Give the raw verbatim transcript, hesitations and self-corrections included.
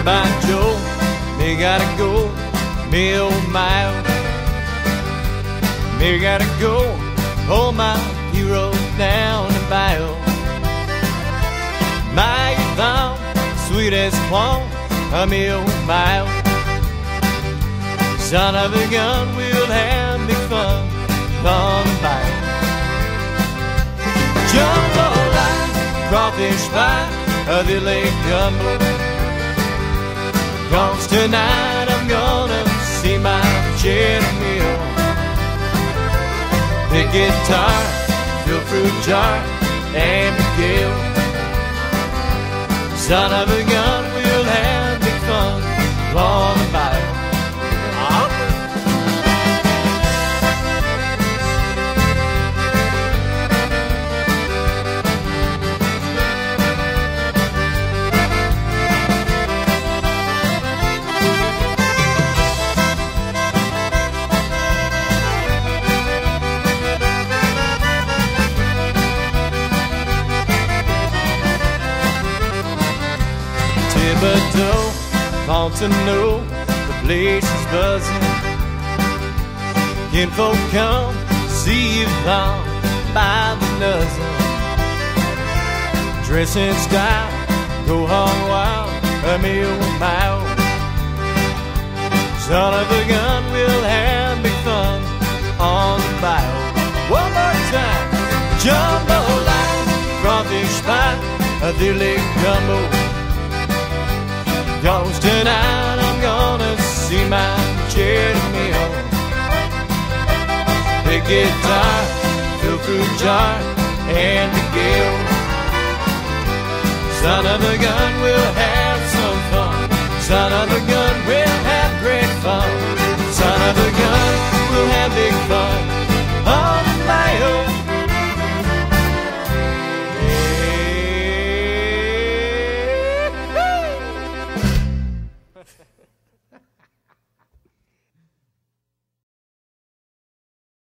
by Joe, me gotta go, me old mile. Me gotta go, hold my hero down the bow. My thumb, sweet as plum, a me old mile. Son of a gun, we'll have big fun on the bow. Jumbo line, crawfish pie, uh, the lake gumbo. Cause tonight I'm gonna see my Jenny meal. Big guitar, fill fruit jar, and Miguel. Son of a gun, we'll have big fun on the bayou. Thibodeau, Fontenot, the place is buzzing. Kinfolk come, see you long by the dozen. Dressing style, go hog wild, a meal mile. Son of a gun, we'll have big fun on the bayou. One more time, jumbo line, crawfish pie, a dilly gumbo. Cause tonight I'm gonna see my Jenny meal. Big guitar, fill fruit jar, and Miguel. Son of a gun, we'll have